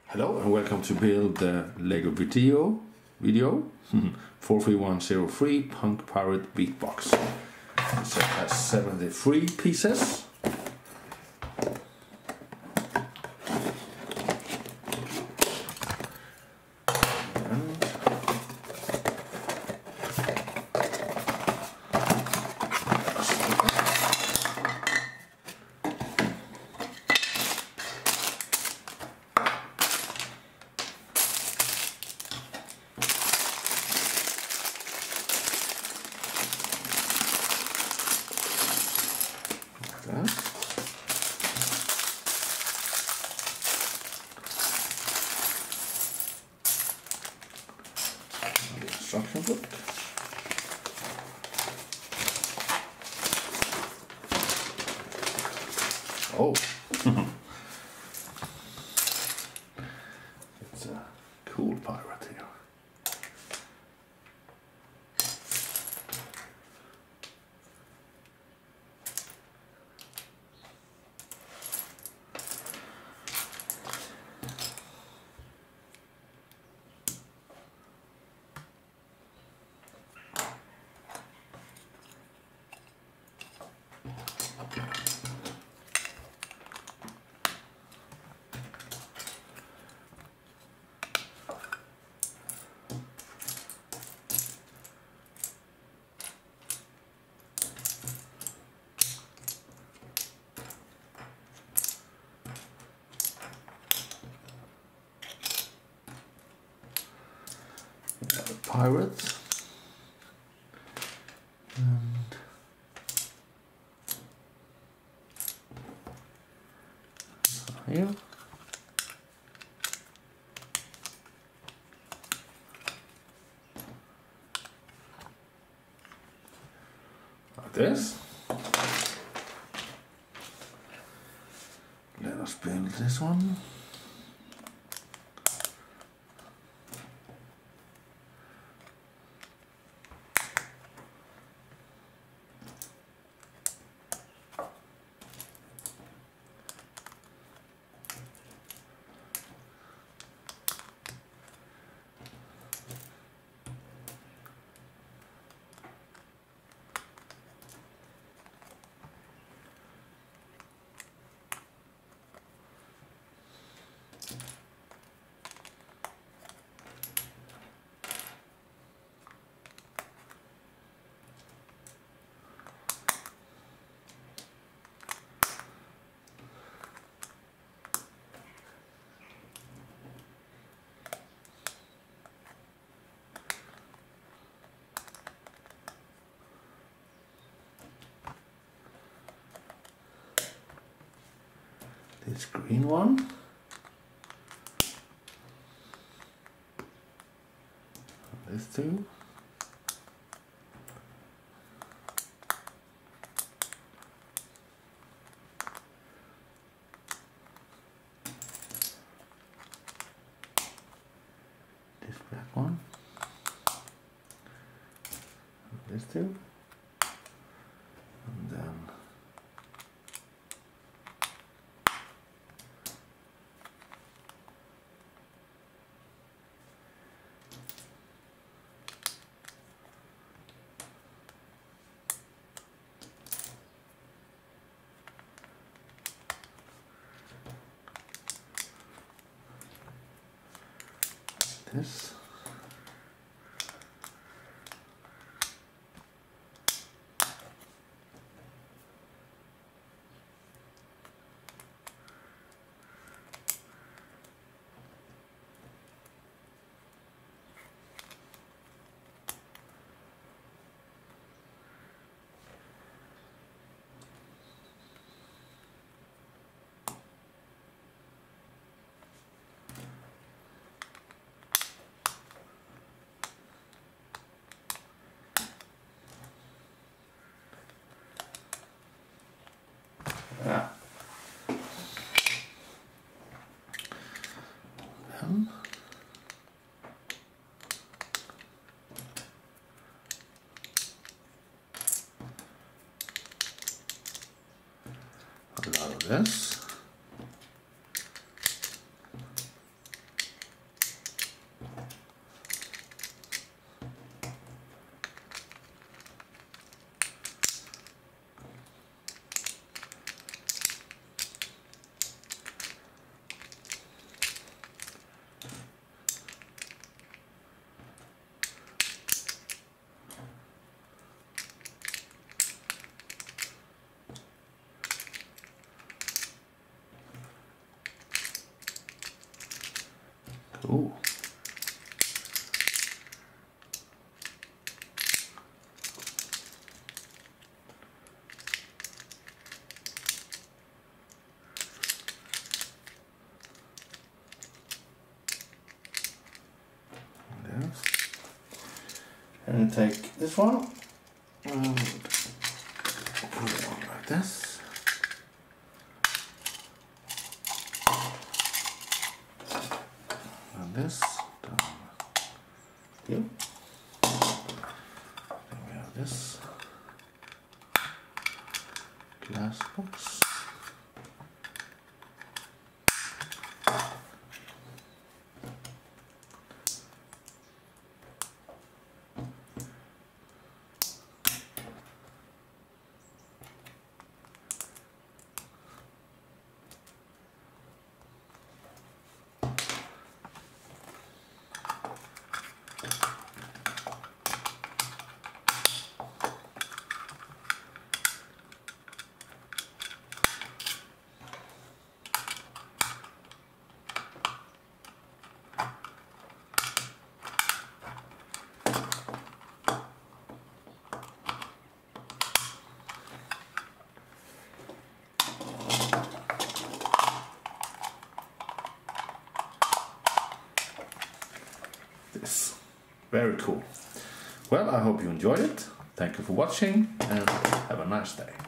Hello and welcome to build the Lego Vidiyo 43103 Punk Pirate Beatbox. The set has 73 pieces. Instruction book. Oh, it's a cool pirate here. The pirates and here. Like this. Let us build this one. This green one. This two. This black one. This two. And then this. Yeah. A lot of this. Ooh. And take this one and put it on like this. And this down here. Then we have this glass box. This. Very cool. Well, I hope you enjoyed it. Thank you for watching and have a nice day.